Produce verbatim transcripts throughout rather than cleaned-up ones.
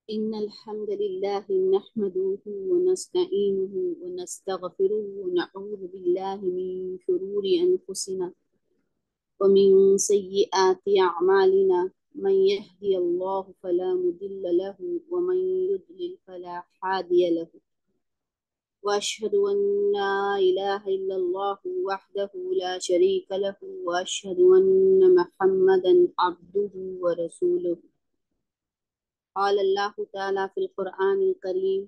إن الحمد لله نحمده ونستعينه ونستغفره ونعوذ بالله من شرور أنفسنا ومن سيئات أعمالنا. من يهدي الله فلا مضل له ومن يضلل فلا هادي له. وأشهد أن لا إله إلا الله وحده لا شريك له وأشهد أن محمدا عبده ورسوله. قال الله تعالى في القرآن الكريم: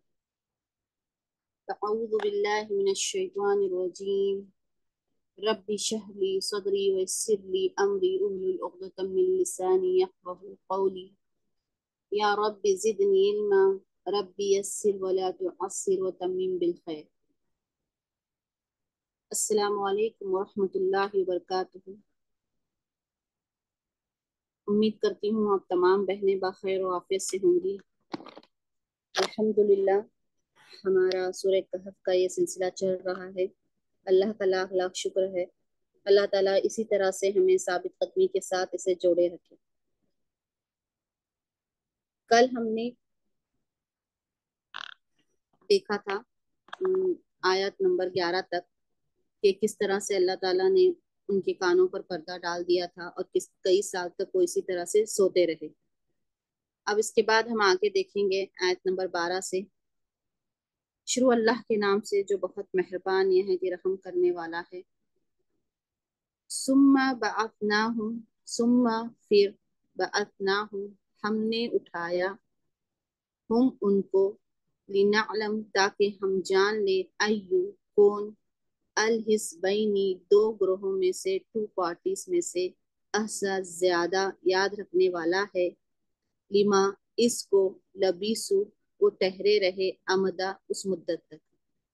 أعوذ بالله من الشيطان الرجيم. رب اشرح لي صدري ويسر لي أمري واحلل عقدة من لساني يفقهوا قولي. يا رب زدني علما. رب يسر ولا تعسر وتمم بالخير. السلام علیکم ورحمۃ اللہ وبرکاتہ. امید کرتی ہوں آپ تمام بہنیں بخیر و عافیت سے ہوں گی. الحمدللہ ہمارا سورہ کہف کا یہ سلسلہ چل رہا ہے. اللہ کا لاکھ لاکھ شکر ہے. اللہ تعالیٰ اسی طرح سے ہمیں ثابت قدمی کے ساتھ اسے جوڑے رکھے. کل ہم نے دیکھا تھا آیت نمبر گیارہ تک کہ کس طرح سے اللہ تعالیٰ نے ان کے کانوں پر پردہ ڈال دیا تھا اور کس کئی سال تک وہ اسی طرح سے سوتے رہے. اب اس کے بعد ہم آگے دیکھیں گے آیت نمبر بارہ سے. شروع اللہ کے نام سے جو بہت مہربان نہایت رحم کرنے والا ہے. ثم بعثناہم ثم پھر بعثناہم ہم نے اٹھایا ہم ان کو لنعلم تاکہ ہم جان لیں ایو کون الحزبینی دو گروہوں میں سے ٹو پارٹیز میں سے احسا زیادہ یاد رکھنے والا ہے لما اس کو لبیسو وہ ٹھہرے رہے امدا اس مدت تک.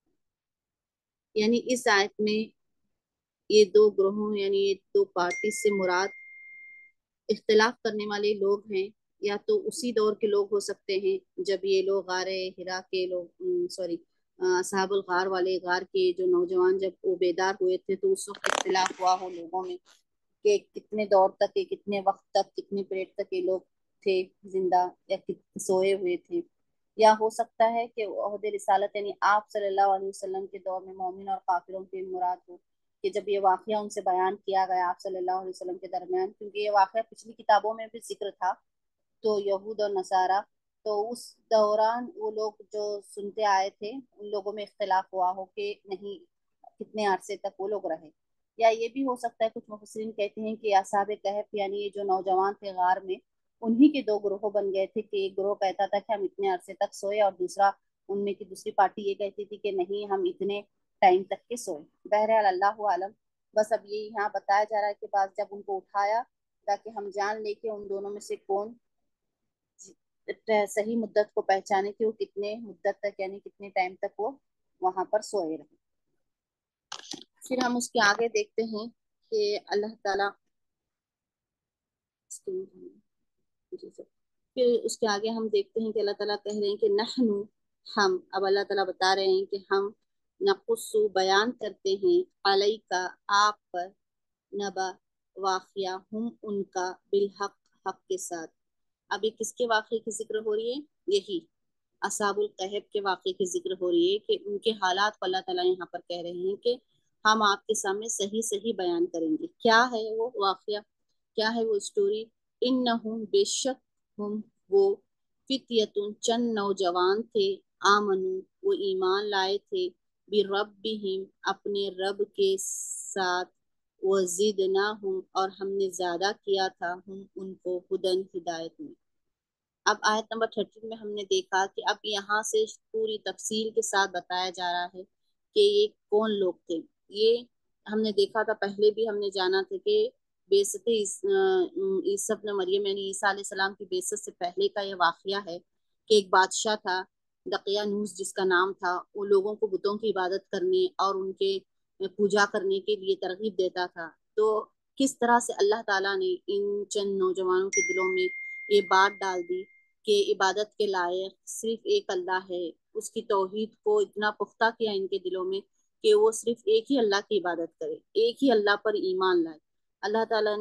یعنی اس آیت میں یہ دو گروہوں یعنی یہ دو پارٹیز سے مراد اختلاف کرنے والے لوگ ہیں یا تو اسی دور کے لوگ ہو سکتے ہیں جب یہ لوگ غار ہرا کے لوگ سوری اصحاب الغار والے غار کے جو نوجوان جب وہ بیدار ہوئے تھے تو اس وقت اختلاف ہوا ہو لوگوں میں کہ کتنے دور تک کتنے وقت تک کتنے پیریڈ تک یہ لوگ تھے زندہ یا سوئے ہوئے تھے. یا ہو سکتا ہے کہ عہد رسالت یعنی آپ صلی اللہ علیہ وسلم کے دور میں مومن اور کافروں کے مراد ہو کہ جب یہ واقعہ ان سے بیان کیا گیا آپ صلی اللہ علیہ وسلم کے درمیان, کیونکہ یہ واقعہ پچھلی کتابوں میں بھی ذکر تھا تو یہود اور نصارہ تو اس دوران وہ لوگ جو سنتے آئے تھے ان لوگوں میں اختلاف ہوا ہو کہ نہیں کتنے عرصے تک وہ لوگ رہے. یا یہ بھی ہو سکتا ہے کچھ مفسرین کہتے ہیں کہ اصحاب کہف یعنی یہ جو نوجوان تھے غار میں انہی کے دو گروہ بن گئے تھے کہ ایک گروہ کہتا تھا کہ ہم اتنے عرصے تک سوئے اور دوسرا ان میں کی دوسری پارٹی یہ کہتی تھی کہ نہیں ہم اتنے ٹائم تک کے سوئے. بہرحال اللہ عالم. بس اب یہ یہاں بتایا جا رہا ہے کہ بعد جب ان کو اٹھایا تاکہ ہم جان لیں کہ ان دونوں میں سے کون صحیح مدت کو پہچانے کہ وہ کتنے مدت تک یعنی کتنے ٹائم تک وہ وہاں پر سوئے رہے. پھر ہم اس کے آگے دیکھتے ہیں کہ اللہ تعالیٰ پھر اس کے آگے ہم دیکھتے ہیں کہ اللہ تعالیٰ کہہ رہے ہیں کہ نحنو ہم. اب اللہ تعالیٰ بتا رہے ہیں کہ ہم نقصو بیان کرتے ہیں علیہ کا آپ پر نبا واقعہ ہم ان کا بالحق حق کے ساتھ. ابھی کس کے واقعے کی ذکر ہو رہی ہے؟ یہی اصحاب الکہف کے واقعے کی ذکر ہو رہی ہے کہ ان کے حالات کو اللہ تعالیٰ یہاں پر کہہ رہے ہیں کہ ہم آپ کے سامنے صحیح صحیح بیان کریں گے. کیا ہے وہ واقعہ, کیا ہے وہ اسٹوری؟ انہم بے شک ہم وہ فتیتن چند نوجوان تھے آمنو وہ ایمان لائے تھے بربہم اپنے رب کے ساتھ وزدناہم اور ہم نے زیادہ کیا تھا ہم ان کو ہدن ہدایت میں. اب آیت نمبر تھرٹین میں ہم نے دیکھا کہ اب یہاں سے پوری تفصیل کے ساتھ بتایا جا رہا ہے کہ یہ کون لوگ تھے. یہ ہم نے دیکھا تھا پہلے بھی ہم نے جانا تھا کہ بعثت عیسی ابن مریم یعنی عیسیٰ علیہ السلام کی بعثت سے پہلے کا یہ واقعہ ہے کہ ایک بادشاہ تھا دقیانوس جس کا نام تھا. وہ لوگوں کو بتوں کی عبادت کرنے اور ان کے پوجا کرنے کے لیے ترغیب دیتا تھا. تو کس طرح سے اللہ تعالیٰ نے ان چند نوجوانوں کے دلوں میں یہ بات ڈال دی کہ عبادت کے لائق صرف ایک اللہ ہے. اس کی توحید کو اتنا پختہ کیا ان کے دلوں میں کہ وہ صرف ایک ہی اللہ کی عبادت کرے, ایک ہی اللہ پر ایمان لائے. اللہ تعالیٰ نے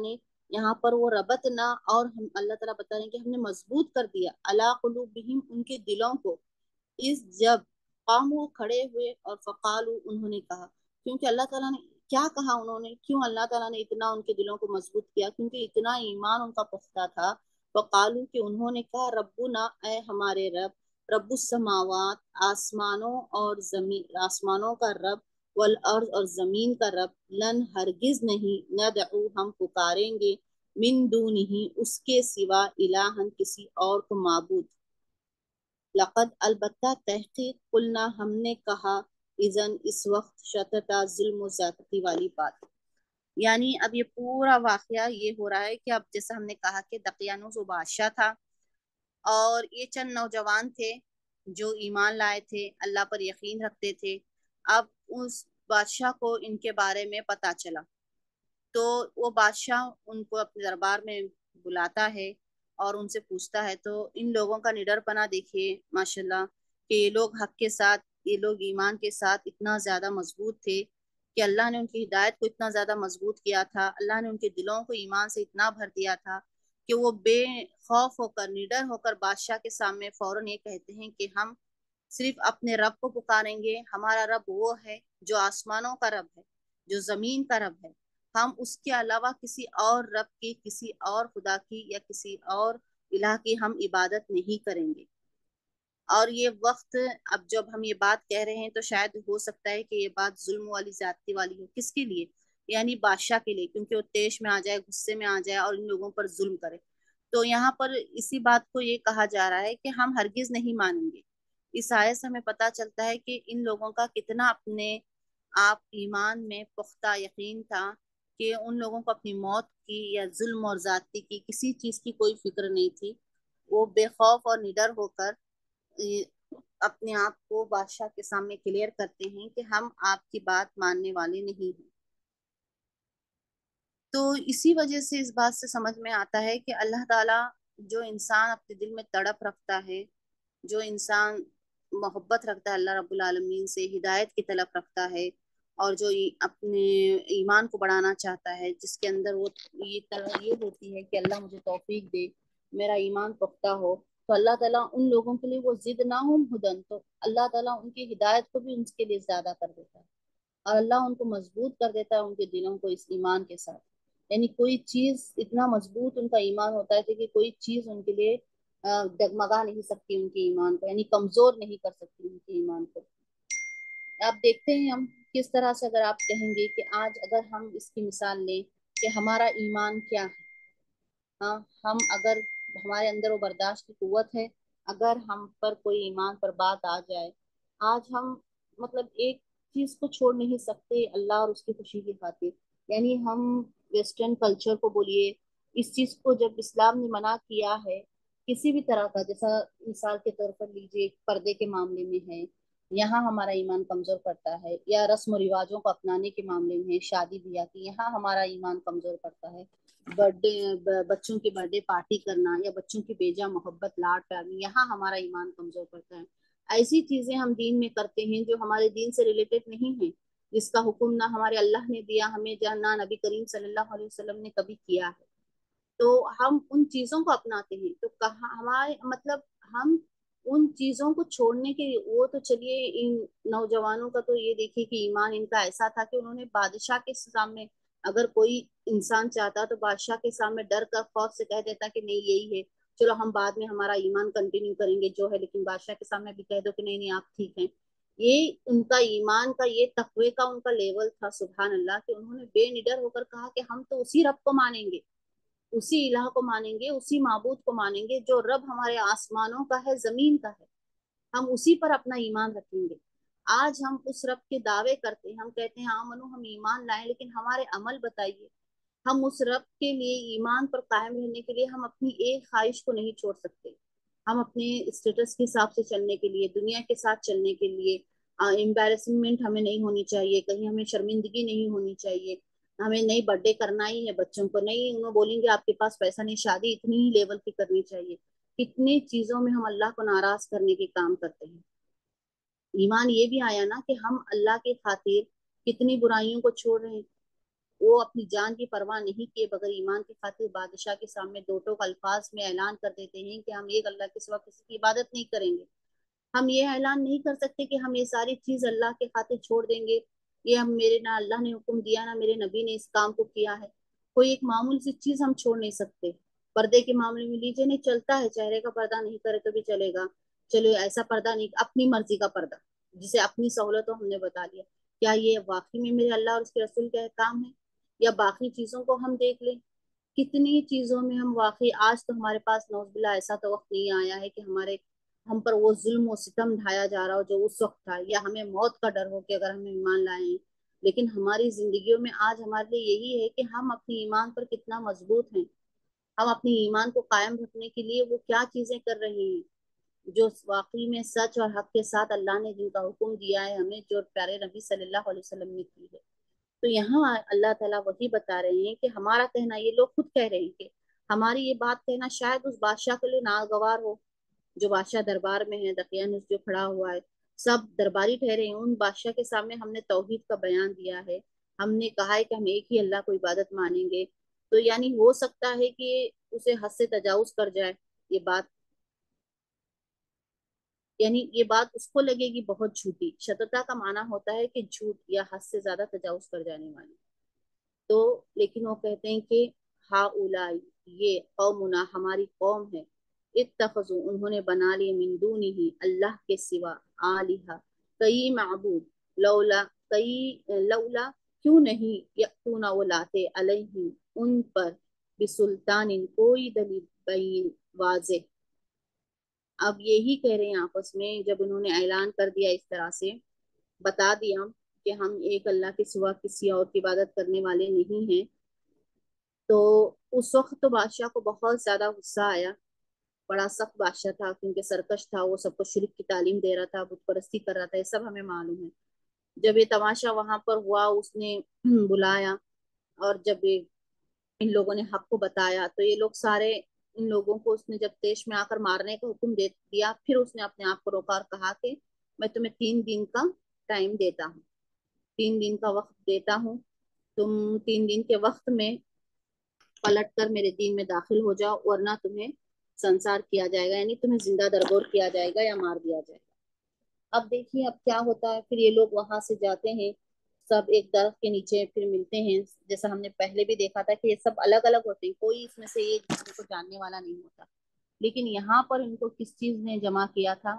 यहाँ पर वो रबतना, और हम अल्लाह ताला बता रहे हैं कि हमने मजबूत कर दिया अला कुलूबिहिम, उनके दिलों को, इस जब कामू खड़े हुए, और फ़कालू उन्होंने कहा, क्योंकि अल्लाह ताला ने क्या कहा, उन्होंने क्यों अल्लाह ताला ने इतना उनके दिलों को मजबूत किया, क्योंकि इतना ईमान उनका पुख्ता था। फ़कालू कि उन्होंने कहा रब्बुना, ए हमारे रब, रब्बुस समावात, आसमानों और जमीन, आसमानों का रब, वल अर्ज और जमीन का रब, लन हरगिज नहीं, नदउ हम पुकारेंगे, मिन दूनिही उसके सिवा, इलाहन किसी और को माबूद, लक़द अलबत्ता तहकीक, कुलना हमने कहा, इज़न इस वक्त, शतता जुल्म ज्यादती वाली बात। यानी अब ये पूरा वाकया ये हो रहा है कि अब जैसा हमने कहा कि दकियानुस वो बादशाह था, और ये चंद नौजवान थे जो ईमान लाए थे, अल्लाह पर यकीन रखते थे। अब उस बादशाह को इनके बारे में पता चला, तो वो बादशाह उनको अपने दरबार में बुलाता है और उनसे पूछता है। तो इन लोगों का निडरपना देखिए माशाल्लाह, कि ये लोग हक के साथ, ये लोग ईमान के साथ इतना ज्यादा मजबूत थे कि अल्लाह ने उनकी हिदायत को इतना ज्यादा मजबूत किया था, अल्लाह ने उनके दिलों को ईमान से इतना भर दिया था कि वो बेखौफ होकर, निडर होकर बादशाह के सामने फौरन ये कहते हैं कि हम सिर्फ अपने रब को पुकारेंगे, हमारा रब वो है जो आसमानों का रब है, जो जमीन का रब है, हम उसके अलावा किसी और रब की, किसी और खुदा की या किसी और इलाह की हम इबादत नहीं करेंगे। और ये वक्त, अब जब हम ये बात कह रहे हैं तो शायद हो सकता है कि ये बात जुल्म वाली, ज्यादती वाली हो। किसके लिए? यानी बादशाह के लिए, क्योंकि वो तेश में आ जाए, गुस्से में आ जाए और इन लोगों पर जुल्म करे। तो यहाँ पर इसी बात को ये कहा जा रहा है कि हम हरगिज नहीं मानेंगे। इस आयत से हमें पता चलता है कि इन लोगों का कितना अपने आप ईमान में पुख्ता यकीन था, कि उन लोगों को अपनी मौत की या जुल्म और ज्यादती की किसी चीज की कोई फिक्र नहीं थी। वो बेखौफ और निडर होकर ये अपने आप को बादशाह के सामने क्लियर करते हैं कि हम आपकी बात मानने वाले नहीं हैं। तो इसी वजह से इस बात से समझ में आता है कि अल्लाह ताला, जो इंसान अपने दिल में तड़प रखता है, जो इंसान मोहब्बत रखता है अल्लाह रब्बुल आलमीन से, हिदायत की तलब रखता है, और जो ई- अपने ईमान को बढ़ाना चाहता है, जिसके अंदर वो ये तरह ये होती है कि अल्लाह मुझे तौफीक दे, मेरा ईमान पुख्ता हो, तो अल्लाह ताला उन लोगों के लिए वो जिद ना हो हुदन, तो अल्लाह ताला उनकी हिदायत को भी उनके लिए ज्यादा कर देता है, और अल्लाह उनको मजबूत कर देता है उनके दिलों को इस ईमान के साथ। यानी कोई चीज, इतना मजबूत उनका ईमान होता है कि कोई चीज उनके लिए अ, डगमगा नहीं सकती उनके ईमान को, यानी कमजोर नहीं कर सकती उनके ईमान को। आप देखते हैं हम किस तरह से, अगर आप कहेंगे कि आज अगर हम इसकी मिसाल लें कि हमारा ईमान क्या है, हाँ, हम अगर, हमारे अंदर वो बर्दाश्त की कुव्वत है, अगर हम पर कोई ईमान पर बात आ जाए, आज हम मतलब एक चीज को छोड़ नहीं सकते अल्लाह और उसकी खुशी की खातिर। यानी हम वेस्टर्न कल्चर को बोलिए, इस चीज को जब इस्लाम ने मना किया है किसी भी तरह का, जैसा मिसाल के तौर पर लीजिए पर्दे के मामले में है, यहाँ हमारा ईमान कमजोर पड़ता है, या रस्म रिवाजों को अपनाने के मामले में, शादी ब्याह की, यहाँ हमारा ईमान कमजोर पड़ता है। बर्थडे, बच्चों की बर्थडे पार्टी करना, या बच्चों की बेजा मोहब्बत लाड प्यार, यहाँ हमारा ईमान कमजोर पड़ता है। ऐसी चीजें हम दीन में करते हैं जो हमारे दीन से रिलेटेड नहीं है, जिसका हुक्म ना हमारे अल्लाह ने दिया हमें, जहाँ ना नबी करीम सल्लल्लाहु अलैहि वसल्लम ने कभी किया है, तो हम उन चीजों को अपनाते हैं। तो कहा हमारे मतलब, हम उन चीजों को छोड़ने के, वो तो चलिए इन नौजवानों का तो ये देखिए कि ईमान इनका ऐसा था कि उन्होंने बादशाह के सामने, अगर कोई इंसान चाहता तो बादशाह के सामने डर कर खौफ से कह देता कि नहीं यही है, चलो हम बाद में हमारा ईमान कंटिन्यू करेंगे जो है, लेकिन बादशाह के सामने भी कह दो कि नहीं नहीं आप ठीक हैं। ये उनका ईमान का, ये तकवे का उनका लेवल था, सुभान अल्लाह, कि उन्होंने बेनिडर होकर कहा कि हम तो उसी रब को मानेंगे, उसी इलाह को मानेंगे, उसी माबूद को मानेंगे जो रब हमारे आसमानों का है, जमीन का है, हम उसी पर अपना ईमान रखेंगे। आज हम उस रब के दावे करते हैं, हम कहते हैं हाँ मनु हम ईमान लाए, लेकिन हमारे अमल बताइए। हम उस रब के लिए ईमान पर कायम रहने के लिए हम अपनी एक ख्वाहिश को नहीं छोड़ सकते। हम अपने स्टेटस के हिसाब से चलने के लिए, दुनिया के साथ चलने के लिए, एम्बेरसमेंट हमें नहीं होनी चाहिए, कहीं हमें शर्मिंदगी नहीं होनी चाहिए, हमें नहीं बर्थडे करना ही है बच्चों को, नहीं उन्हें बोलेंगे आपके पास पैसा नहीं, शादी इतनी ही लेवल की करनी चाहिए। कितनी चीजों में हम अल्लाह को नाराज करने के काम करते हैं। ईमान ये भी आया ना कि हम अल्लाह के खातिर कितनी बुराइयों को छोड़ रहे हैं। وہ اپنی جان کی پرواہ نہیں کیے بغیر ایمان کی خاطر بادشاہ کے سامنے دو ٹوک الفاظ میں اعلان کر دیتے ہیں کہ ہم ایک اللہ کے سوا کسی کی عبادت نہیں کریں گے. ہم یہ اعلان نہیں کر سکتے کہ ہم یہ ساری چیز اللہ کے خاطر چھوڑ دیں گے. یہ ہم میرے نہ اللہ نے حکم دیا نہ میرے نبی نے اس کام کو کیا ہے. کوئی ایک معمول سی چیز ہم چھوڑ نہیں سکتے. پردے کے معاملے میں لیجیے نہیں چلتا ہے, چہرے کا پردہ نہیں کرے تو بھی چلے گا, چلو ایسا پردہ نہیں, اپنی مرضی کا پردہ جسے اپنی سہولت ہم نے بتا دیا. کیا یہ واقعی میں میرے اللہ اور اس کے رسول کا احکام ہے؟ یا باقی چیزوں کو ہم دیکھ لیں, کتنی چیزوں میں ہم واقعی, آج تو ہمارے پاس نوز باللہ ایسا تو وقت نہیں آیا ہے کہ ہمارے ہم پر وہ ظلم و ستم ڈھایا جا رہا ہو جو اس وقت تھا, یا ہمیں موت کا ڈر ہو کہ اگر ہمیں ایمان لائیں. لیکن ہماری زندگیوں میں آج ہمارے لیے یہی ہے کہ ہم اپنی ایمان پر کتنا مضبوط ہیں, ہم اپنی ایمان کو قائم رکھنے کے لیے وہ کیا چیزیں کر رہے ہیں جو واقعی میں سچ اور حق کے ساتھ اللہ نے جن کا حکم دیا ہے ہمیں, جو پیارے نبی صلی اللہ علیہ وسلم نے کی ہے. تو یہاں اللہ تعالیٰ وہی بتا رہے ہیں کہ ہمارا کہنا, یہ لوگ خود کہہ رہے ہیں کہ ہماری یہ بات کہنا شاید اس بادشاہ کے لیے ناگوار ہو جو بادشاہ دربار میں ہے, دقیانوس جو کھڑا ہوا ہے. سب درباری ٹھہرے ہیں, ان بادشاہ کے سامنے ہم نے توحید کا بیان دیا ہے, ہم نے کہا ہے کہ ہم ایک ہی اللہ کو عبادت مانیں گے. تو یعنی ہو سکتا ہے کہ اسے حد سے تجاوز کر جائے یہ بات, یعنی یہ بات اس کو لگے گی بہت جھوٹی. شتتا کا معنی ہوتا ہے کہ جھوٹ یا حد سے زیادہ تجاوز کر جانے والی. تو لیکن وہ کہتے ہیں کہ ہا اولائی, یہ قومنا ہماری قوم ہے, اتخذوا انہوں نے بنا لی, من دونہ اللہ کے سوا, آلہہ کئی معبود, لولا کئی لولا کیوں نہیں, یأتون وہ لاتے, علیہم ان پر, بسلطان کوئی دلیل بین واضح. اب یہی کہہ رہے ہیں آپس میں, جب انہوں نے اعلان کر دیا اس طرح سے, بتا دیا کہ ہم ایک اللہ کے سوا کسی اور کی عبادت کرنے والے نہیں ہیں, تو اس وقت تو بادشاہ کو بہت زیادہ غصہ آیا. بڑا سخت بادشاہ تھا کیونکہ سرکش تھا, وہ سب کو شرک کی تعلیم دے رہا تھا, بت پرستی کر رہا تھا, یہ سب ہمیں معلوم ہے. جب یہ تماشا وہاں پر ہوا, اس نے بلایا, اور جب یہ ان لوگوں نے حق کو بتایا تو یہ لوگ سارے, ان لوگوں کو اس نے جب دیش میں آ کر مارنے کا حکم دے دیا, پھر اس نے اپنے آپ کو روکا اور کہا کہ میں تمہیں تین دن کا ٹائم دیتا ہوں, تین دن کا وقت دیتا ہوں, تم تین دن کے وقت میں پلٹ کر میرے دین میں داخل ہو جاؤ, ورنہ تمہیں سنسار کیا جائے گا, یعنی تمہیں زندہ درگور کیا جائے گا یا مار دیا جائے گا. اب دیکھیے اب کیا ہوتا ہے. پھر یہ لوگ وہاں سے جاتے ہیں, سب ایک درخت کے نیچے پھر ملتے ہیں. جیسا ہم نے پہلے بھی دیکھا تھا کہ یہ سب الگ الگ ہوتے ہیں, کوئی اس میں سے ایک دوسرے کو جاننے والا نہیں ہوتا. لیکن یہاں پر ان کو کس چیز نے جمع کیا تھا؟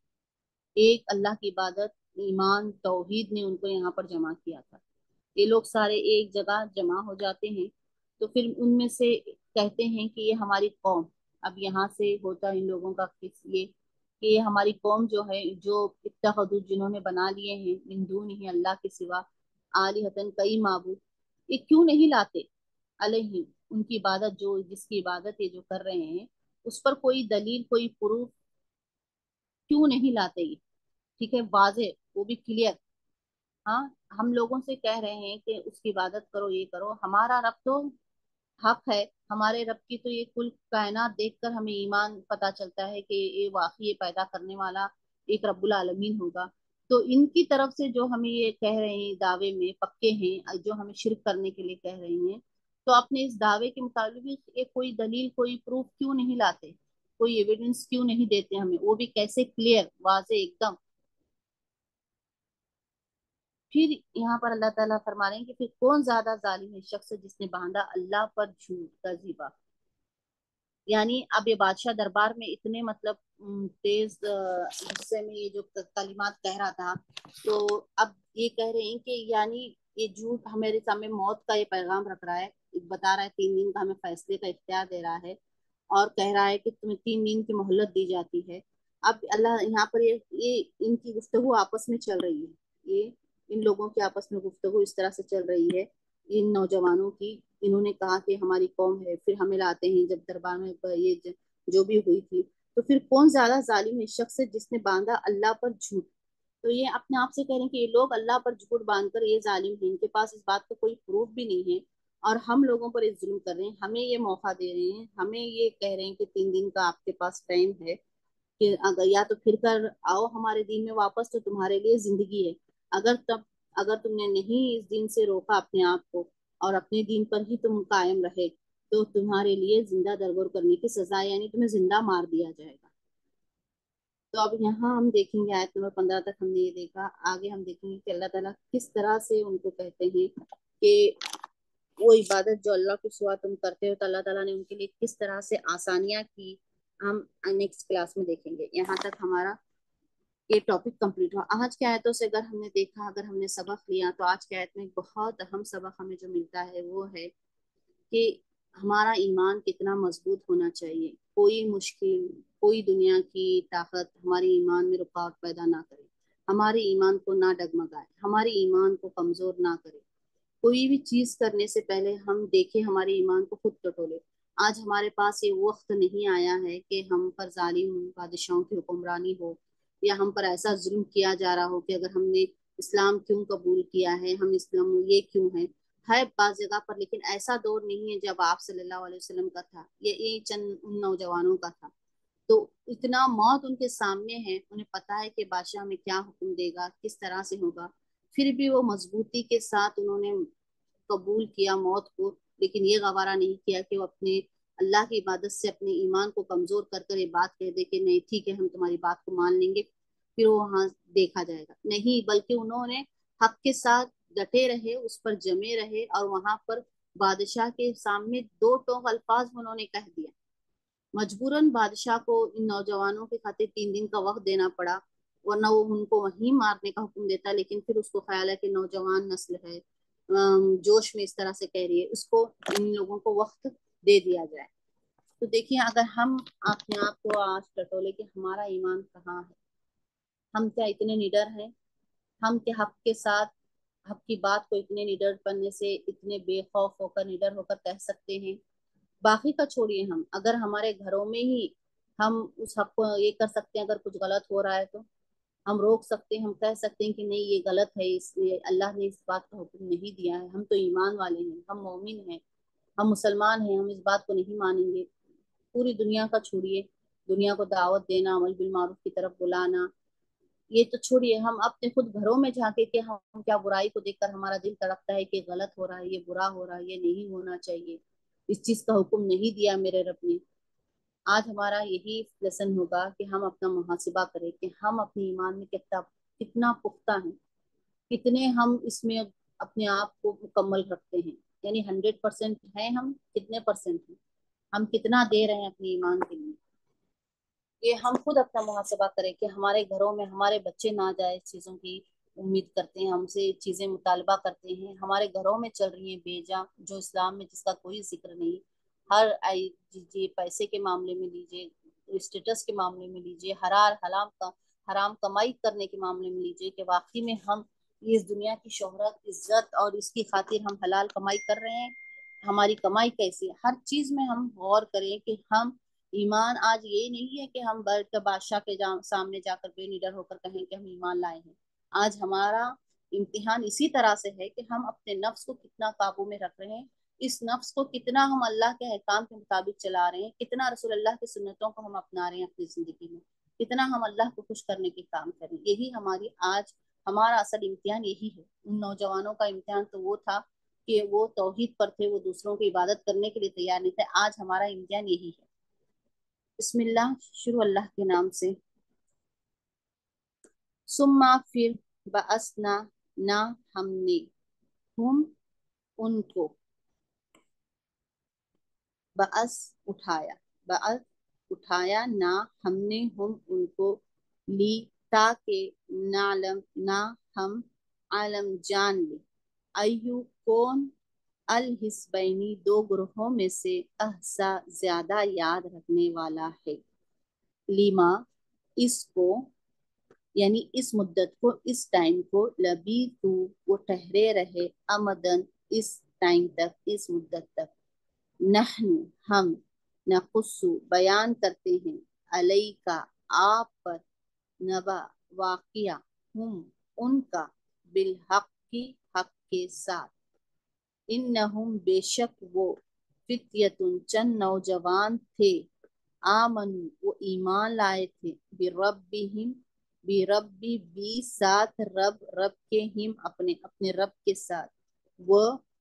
ایک اللہ کی عبادت, ایمان, توحید نے ان کو یہاں پر جمع کیا تھا. یہ لوگ سارے ایک جگہ جمع ہو جاتے ہیں, تو پھر ان میں سے کہتے ہیں کہ یہ ہماری قوم. اب یہاں سے ہوتا ان لوگوں کا کس یہ کہ یہ ہماری قوم جو ہے, جو اتخذوا جنہوں نے بنا لیے ہیں, من دونہ اللہ کے سوا, آلہۃ کئی معبود, یہ کیوں نہیں لاتے, علیہم ان کی عبادت, جو جس کی عبادت یہ جو کر رہے ہیں اس پر کوئی دلیل, کوئی پروف کیوں نہیں لاتے. یہ ٹھیک ہے, واضح, وہ بھی کلیئر. ہاں, ہم لوگوں سے کہہ رہے ہیں کہ اس کی عبادت کرو, یہ کرو, ہمارا رب تو حق ہے, ہمارے رب کی تو یہ کل کائنات دیکھ کر ہمیں ایمان پتا چلتا ہے کہ یہ واقعی یہ پیدا کرنے والا ایک رب العالمین ہوگا. تو ان کی طرف سے جو ہمیں یہ کہہ رہے ہیں دعوے میں پکے ہیں, جو ہمیں شرک کرنے کے لیے کہہ رہے ہیں, تو اپنے اس دعوے کے مطابق ایک کوئی دلیل, کوئی پروف کیوں نہیں لاتے, کوئی ایویڈنس کیوں نہیں دیتے ہمیں, وہ بھی کیسے کلیئر, واضح ایک دم. پھر یہاں پر اللہ تعالیٰ فرما رہے ہیں کہ پھر کون زیادہ ظالم ہے, شخص جس نے باندھا اللہ پر جھوٹ کا زیبا. یعنی اب یہ بادشاہ دربار میں اتنے مطلب تیز غصے میں یہ جو کلمات کہہ رہا تھا, تو اب یہ کہہ رہے ہیں کہ یعنی یہ جھوٹ ہمارے سامنے موت کا یہ پیغام رکھ رہا ہے, بتا رہا ہے تین دن کا ہمیں فیصلے کا اختیار دے رہا ہے, اور کہہ رہا ہے کہ تمہیں تین دن کی مہلت دی جاتی ہے. اب اللہ یہاں پر یہ, یہ ان کی گفتگو آپس میں چل رہی ہے, یہ ان لوگوں کی آپس میں گفتگو اس طرح سے چل رہی ہے, ان نوجوانوں کی. انہوں نے کہا کہ ہماری قوم ہے, پھر ہمیں لاتے ہیں جب دربار میں یہ جو بھی ہوئی تھی, تو پھر کون زیادہ ظالم ہے, شخص جس نے باندھا اللہ پر جھوٹ. تو یہ اپنے آپ سے کہہ رہے ہیں کہ یہ لوگ اللہ پر جھوٹ باندھ کر یہ ظالم ہیں, ان کے پاس اس بات کا کوئی پروف بھی نہیں ہے, اور ہم لوگوں پر یہ ظلم کر رہے ہیں, ہمیں یہ موقع دے رہے ہیں, ہمیں یہ کہہ رہے ہیں کہ تین دن کا آپ کے پاس ٹائم ہے کہ اگر یا تو پھر کر آؤ ہمارے دین میں واپس, تو تمہارے لیے زندگی ہے. اگر تب اگر تم نے نہیں اس دن سے روکا اپنے آپ کو, اور اپنے دین پر ہی تم قائم رہے تو تمہارے لیے زندہ درگور کرنے کی سزا، یعنی تمہیں زندہ مار دیا جائے گا۔ تو اب یہاں ہم دیکھیں گے آیت نمبر پندرہ تک ہم نے یہ دیکھا، آگے ہم دیکھیں گے کہ اللہ تعالیٰ کس طرح سے ان کو کہتے ہیں کہ وہ عبادت جو اللہ کے سوا تم کرتے ہو، تو اللہ تعالیٰ نے ان کے لیے کس طرح سے آسانیاں کی، ہم نیکسٹ کلاس میں دیکھیں گے۔ یہاں تک ہمارا یہ ٹاپک کمپلیٹ ہوا۔ آج کے آیتوں سے اگر ہم نے دیکھا، اگر ہم نے سبق لیا، تو آج کے آیت میں بہت اہم سبق ہمیں جو ملتا ہے وہ ہے کہ ہمارا ایمان کتنا مضبوط ہونا چاہیے۔ کوئی مشکل، کوئی دنیا کی طاقت ہمارے ایمان میں رکاوٹ پیدا نہ کرے، ہمارے ایمان کو نہ ڈگمگائے، ہمارے ایمان کو کمزور نہ کرے۔ کوئی بھی چیز کرنے سے پہلے ہم دیکھیں ہمارے ایمان کو خود ٹٹولے۔ آج ہمارے پاس یہ وقت نہیں آیا ہے کہ ہم پر ظالم بادشاہوں کی حکمرانی ہو، یا ہم پر ایسا ظلم کیا جا رہا ہو کہ اگر ہم نے اسلام کیوں قبول کیا ہے، ہم اسلام یہ کیوں ہے ہے بعض جگہ پر، لیکن ایسا دور نہیں ہے جب آپ صلی اللہ علیہ وسلم کا تھا، یہ ایک چند ان نوجوانوں کا تھا۔ تو اتنا موت ان کے سامنے ہے، انہیں پتا ہے کہ بادشاہ میں کیا حکم دے گا، کس طرح سے ہوگا، پھر بھی وہ مضبوطی کے ساتھ انہوں نے قبول کیا موت کو، لیکن یہ گوارا نہیں کیا کہ وہ اپنے اللہ کی عبادت سے اپنے ایمان کو کمزور کر کر یہ بات کہہ دے کہ نہیں ٹھیک ہے ہم تمہاری بات کو مان لیں گے، پھر وہ وہاں دیکھا جائے گا۔ نہیں، بلکہ انہوں نے حق کے ساتھ ڈٹے رہے، اس پر جمے رہے، اور وہاں پر بادشاہ کے سامنے دو ٹوک الفاظ انہوں نے کہہ دیا۔ مجبوراً بادشاہ کو ان نوجوانوں کے خاطر تین دن کا وقت دینا پڑا، ورنہ وہ ان کو وہیں مارنے کا حکم دیتا، لیکن پھر اس کو خیال ہے کہ نوجوان نسل ہے، جوش میں اس طرح سے کہہ رہی ہے، اس کو ان لوگوں کو وقت دے دیا جائے۔ تو دیکھیے اگر ہم اپنے آپ کو آج ٹٹولے کہ ہمارا ایمان کہاں ہے، ہم کیا اتنے نڈر ہیں، ہم کیا حق کے ساتھ حق کی بات کو اتنے نڈر بننے سے اتنے بے خوف ہو کر نڈر ہو کر کہہ سکتے ہیں؟ باقی کا چھوڑیے، ہم اگر ہمارے گھروں میں ہی ہم اس حق کو یہ کر سکتے ہیں، اگر کچھ غلط ہو رہا ہے تو ہم روک سکتے ہیں، ہم کہہ سکتے ہیں کہ نہیں یہ غلط ہے، اس لیے اللہ نے اس بات کا حکم نہیں دیا ہے، ہم تو ایمان والے ہیں، ہم مومن ہیں، ہم مسلمان ہیں، ہم اس بات کو نہیں مانیں گے۔ پوری دنیا کا چھوڑیے، دنیا کو دعوت دینا، عمل بالمعروف کی طرف بلانا، یہ تو چھوڑیے، ہم اپنے خود گھروں میں جھانکے کہ ہم کیا برائی کو دیکھ کر ہمارا دل تڑپتا ہے کہ غلط ہو رہا ہے، یہ برا ہو رہا ہے، یہ نہیں ہونا چاہیے، اس چیز کا حکم نہیں دیا میرے رب نے۔ آج ہمارا یہی لیسن ہوگا کہ ہم اپنا محاسبہ کریں کہ ہم اپنے ایمان میں کتنا کتنا پختہ ہیں، کتنے ہم اس میں اپنے آپ کو مکمل رکھتے ہیں، یعنی ہنڈریڈ پرسینٹ ہیں ہم، کتنے پرسینٹ ہیں، ہم کتنا دے رہے ہیں اپنے ایمان کے لیے۔ یہ ہم خود اپنا محاسبہ کریں کہ ہمارے گھروں میں ہمارے بچے ناجائز چیزوں کی امید کرتے ہیں، ہم سے چیزیں مطالبہ کرتے ہیں، ہمارے گھروں میں چل رہی ہیں بیجا جو اسلام میں جس کا کوئی ذکر نہیں، ہر لیجیے پیسے کے معاملے میں لیجیے، اسٹیٹس کے معاملے میں لیجیے، حرام حرام کا حرام کمائی کرنے کے معاملے میں لیجیے، کہ واقعی میں ہم اس دنیا کی شہرت، عزت اور اس کی خاطر ہم حلال کمائی کر رہے ہیں، ہماری کمائی کیسی ہے، ہر چیز میں ہم غور کریں کہ ہم ایمان آج یہ نہیں ہے کہ ہم بیٹھ کر بادشاہ کے سامنے جا کر بے نڈر ہو کر کہیں کہ ہم ایمان لائے ہیں۔ آج ہمارا امتحان اسی طرح سے ہے کہ ہم اپنے نفس کو کتنا قابو میں رکھ رہے ہیں، اس نفس کو کتنا ہم اللہ کے احکام کے مطابق چلا رہے ہیں، کتنا رسول اللہ کی سنتوں کو ہم اپنا رہے ہیں اپنی زندگی میں، کتنا ہم اللہ کو خوش کرنے کے کام کریں۔ یہی ہماری آج ہمارا اصل امتحان یہی ہے۔ ان نوجوانوں کا امتحان تو وہ تھا کہ وہ توحید پر تھے، وہ دوسروں کی عبادت کرنے کے لیے تیار نہیں تھے، آج ہمارا امتحان یہی ہے۔ بسم اللہ، شروع اللہ کے نام سے۔ ثم پھر بعثنا نہ ہم نے، ہم ان کو، بعث اٹھایا، بعث اٹھایا نہ ہم نے ہم ان کو، لی تاکہ نعلم نہ ہم عالم جان لے، ایو کون، الحزبینی دو گروہوں میں سے، احسا زیادہ یاد رکھنے والا ہے، لیما اس کو، یعنی اس مدت کو، اس ٹائم کو، لبی تو وہ ٹھہرے رہے، امدن اس ٹائم تک، اس مدت تک، نحن ہم، نقصو بیان کرتے ہیں، علیکا آپ پر، نبا واقعہ، ہم ان کا، بالحق کی حق کے ساتھ، انہم بے شک وہ، فتیتن چند نوجوان تھے، آمن وہ ایمان لائے تھے، بربہم بربی بھی ساتھ رب رب کے، ہم اپنے اپنے رب کے ساتھ، وہ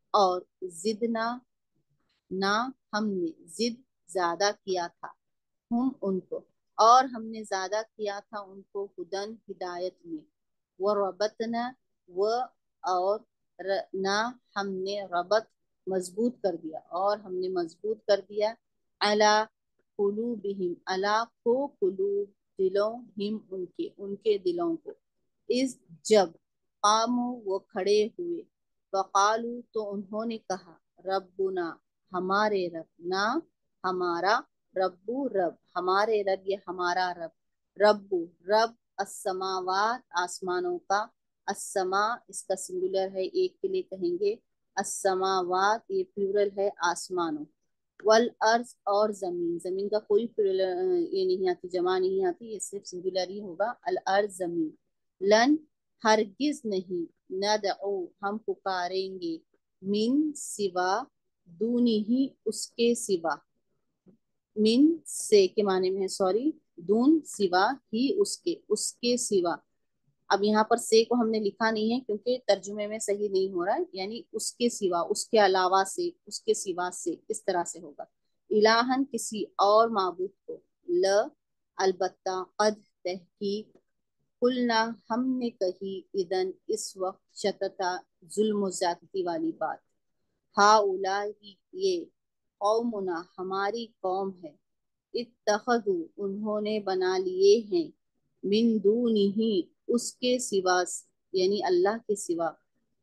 اور زدنا نہ ہم نے زد زیادہ کیا تھا ہم ان کو اور ہم نے زیادہ کیا تھا ان کو ہدن ہدایت میں وربطنا و اور نہ ہم نے ربط مضبوط کر دیا اور ہم نے مضبوط کر دیا علی قلوبہم علی کو قلوب دلوں ہم ان کے ان کے دلوں کو اس جب قاموا وہ کھڑے ہوئے وقالو تو انہوں نے کہا ربنا ہمارے رب نہ ہمارا ربو رب ہمارے رب یا ہمارا رب ربو رب السماوات آسمانوں کا السما اس کا سنگولر ہے ایک کے لیے کہیں گے السماوات یہ پلورل ہے آسمانوں والارض اور زمین زمین کا کوئی پلورل یہ نہیں آتی جمع نہیں آتی یہ صرف سنگولر ہی ہوگا الارض زمین لن ہرگز نہیں ندعو ہم پکاریں گے من سوا دونی ہی اس کے سوا من سے کے معنی میں ہے سوری دون سوا ہی اس کے اس کے سوا اب یہاں پر سے کو ہم نے لکھا نہیں ہے کیونکہ ترجمے میں صحیح نہیں ہو رہا ہے یعنی اس کے سوا اس کے علاوہ سے اس کے سوا سے اس طرح سے ہوگا الہن کسی اور معبود کو ل البتہ قد تحقیق قلنا ہم نے کہی اذن اس وقت شتتا ظلم و زیادتی والی بات ہاؤلائی یہ قومنا ہماری قوم ہے اتخذوا انہوں نے بنا لیے ہیں من دونہی اس کے سوا یعنی اللہ کے سوا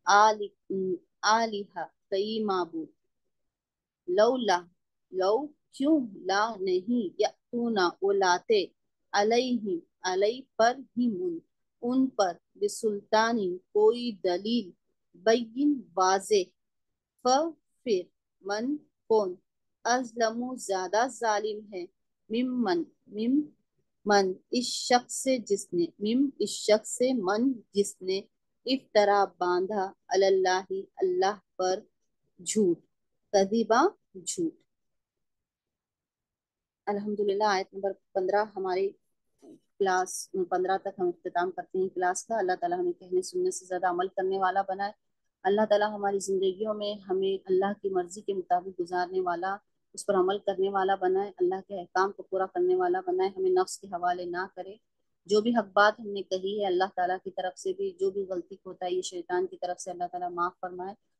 آلہہ کئی معبود لولا لو کیوں لا نہیں یأتونا وہ لاتے علیہم علی پر ہی من ان پر بسلطانی کوئی دلیل بین واضح فپھر من کون ازلم زیادہ ظالم ہے ممن مم من اس شخص سے جس نے مم اس شخص سے من جس نے افطرا باندھا اللہ اللہ پر جھوٹ کذبا جھوٹ الحمدللہ آیت نمبر پندرہ ہماری کلاس پندرہ تک ہم اختتام کرتے ہیں کلاس کا اللہ تعالیٰ ہمیں کہنے سننے سے زیادہ عمل کرنے والا بنائے اللہ تعالیٰ ہماری زندگیوں میں ہمیں اللہ کی مرضی کے مطابق گزارنے والا اس پر عمل کرنے والا بنائے اللہ کے احکام کو پورا کرنے والا بنائے ہمیں نفس کے حوالے نہ کرے جو بھی حق بات ہم نے کہی ہے اللہ تعالیٰ کی طرف سے بھی جو بھی غلطی ہوتا ہے یہ شیطان کی طرف سے اللہ تعالیٰ معاف فرمائے